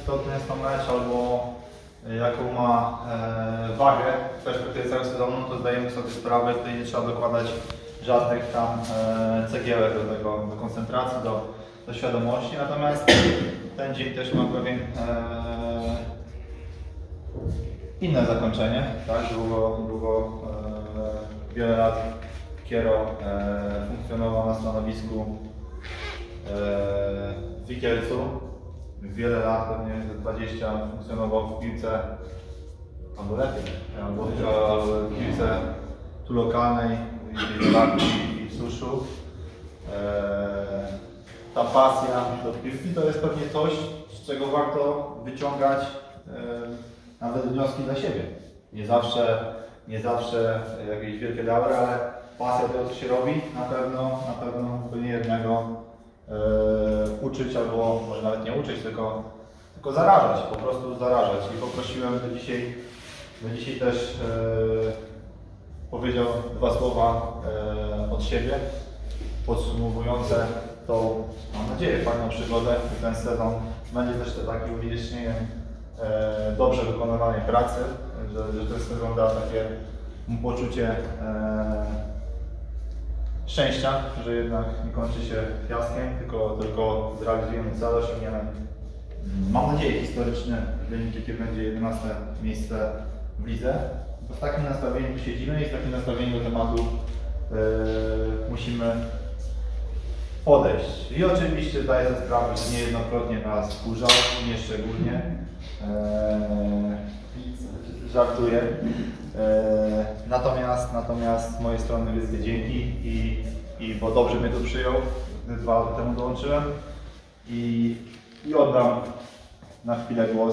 istotny jest to mecz, albo jaką ma wagę w perspektywie całego sezonu, to zdajemy sobie sprawę, tutaj nie trzeba dokładać żadnych tam cegiełek do koncentracji, do świadomości. Natomiast ten dzień też ma pewien inne zakończenie, tak? Długo wiele lat Kiero funkcjonował na stanowisku w Wikielcu. Wiele lat, pewnie 20 funkcjonował w piłce, albo lepiej, albo w piłce tu lokalnej, i w Suszu. Ta pasja do piłki to jest pewnie coś, z czego warto wyciągać nawet wnioski dla siebie. Nie zawsze jakieś wielkie laury, ale pasja do tego, co się robi, na pewno nie jednego uczyć, albo może nawet nie uczyć, tylko zarażać, po prostu zarażać. I poprosiłem, by dzisiaj też powiedział dwa słowa od siebie, podsumowujące tą, mam nadzieję, fajną przygodę. Ten sezon będzie też takim uwiecznieniem dobrze wykonywanej pracy, że ten sezon da takie poczucie szczęścia, że jednak nie kończy się fiaskiem, tylko zrealizujemy cel, osiągniemy, mam nadzieję, historyczny wynik, jaki będzie 11 miejsce w lidze. Bo z takim nastawieniem tu siedzimy i z takim nastawieniem do tematu musimy podejść. I oczywiście zdaję sobie sprawę, że niejednokrotnie nas wkurzał, mnie szczególnie. Żartuję. Natomiast z mojej strony wielkie dzięki bo dobrze mnie tu przyjął, gdy 2 lata temu dołączyłem i oddam na chwilę głos.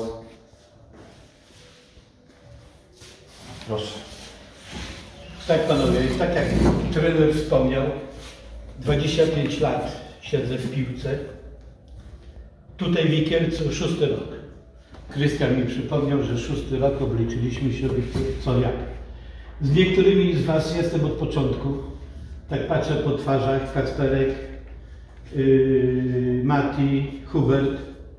Proszę. Tak, panowie, tak jak trener wspomniał, 25 lat siedzę w piłce. Tutaj w Wikielcu 6. rok. Krystian mi przypomniał, że 6. rok obliczyliśmy się co jak. Z niektórymi z was jestem od początku. Tak patrzę po twarzach, Kacperek, Mati, Hubert,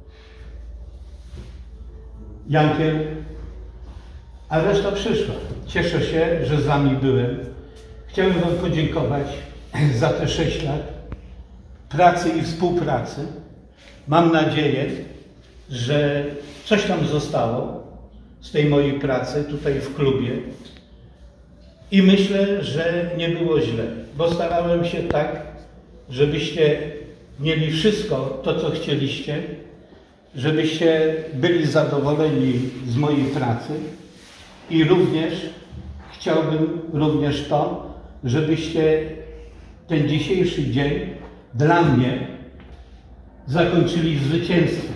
Jankiel, a reszta przyszła. Cieszę się, że z wami byłem. Chciałem wam podziękować za te 6 lat pracy i współpracy. Mam nadzieję, że coś tam zostało z tej mojej pracy tutaj w klubie. I myślę, że nie było źle, bo starałem się tak, żebyście mieli wszystko to, co chcieliście, żebyście byli zadowoleni z mojej pracy i również chciałbym to, żebyście ten dzisiejszy dzień dla mnie zakończyli zwycięstwem.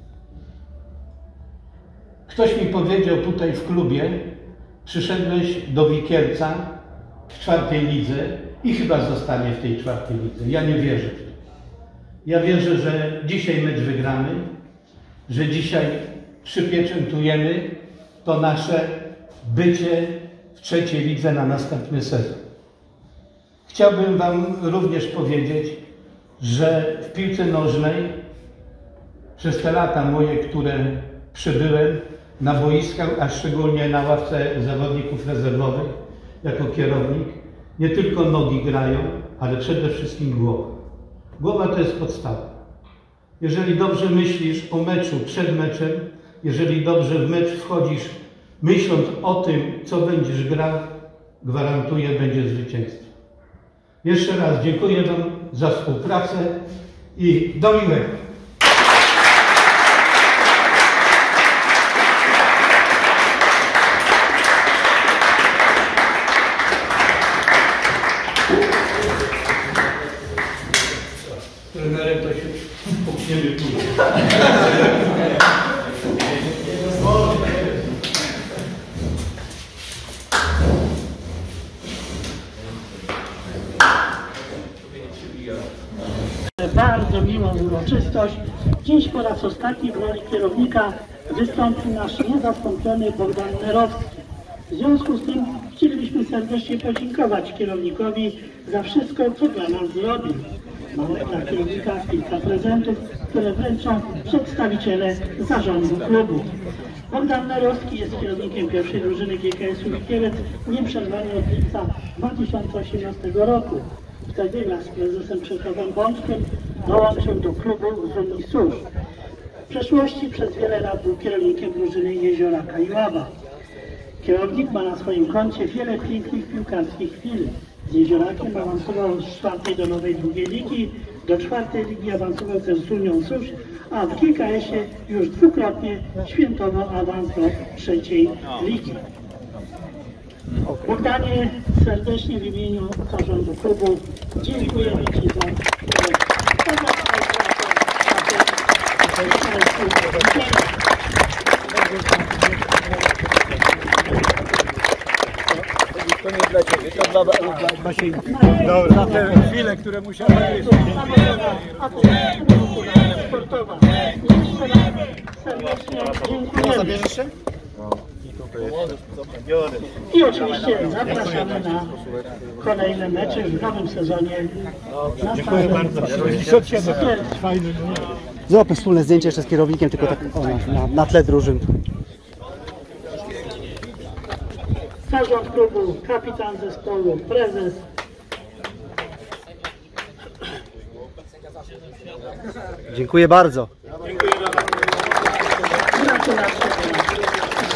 Ktoś mi powiedział tutaj w klubie, przyszedłeś do Wikielca w 4. lidze i chyba zostanie w tej 4. lidze. Ja nie wierzę w to. Ja wierzę, że dzisiaj mecz wygramy, że dzisiaj przypieczętujemy to nasze bycie w 3. lidze na następny sezon. Chciałbym wam również powiedzieć, że w piłce nożnej przez te lata moje, które przebyłem na boiskach, a szczególnie na ławce zawodników rezerwowych jako kierownik, nie tylko nogi grają, ale przede wszystkim głowa. Głowa to jest podstawa. Jeżeli dobrze myślisz o meczu przed meczem, jeżeli dobrze w mecz wchodzisz, myśląc o tym, co będziesz grał, gwarantuję, będzie zwycięstwo. Jeszcze raz dziękuję wam za współpracę i do miłego. Trenerem to się pukniemy później. Bardzo miłą uroczystość. Dziś po raz ostatni w roli kierownika wystąpi nasz niezastąpiony Bogdan Nerowski. W związku z tym chcielibyśmy serdecznie podziękować kierownikowi za wszystko, co dla nas zrobił. dla kierownika kilka prezentów, które wręczą przedstawiciele zarządu klubu. Bogdan Nerowski jest kierownikiem pierwszej drużyny GKS-u Wikielec nieprzerwanie od lipca 2018 roku. Wtedy wraz z prezesem Krzysztofem Bączkiem dołączył do klubu z Unii Służb. W przeszłości przez wiele lat był kierownikiem drużyny Jezioraka i Łaba. Kierownik ma na swoim koncie wiele pięknych piłkarskich chwil. Z Jeziorakiem awansował z 4. do nowej 2. ligi, do 4. ligi awansował też z Unią Służb, a w GKS-ie już dwukrotnie świętował awans do 3. ligi. Bogdanie, serdecznie w imieniu zarządu klubu dziękujemy Ci za To nie dla Ciebie, to dla Basienki. Dobra. Za te chwile, które musiałem jeść. Sportowa. Jeszcze raz serdecznie dziękujemy. I oczywiście zapraszamy na kolejne mecze w nowym sezonie. Dziękuję bardzo. Zróbmy wspólne zdjęcie jeszcze z kierownikiem, tylko tak na tle drużyn. Zarząd klubu, kapitan zespołu, prezes. Dziękuję bardzo. Gratulacje.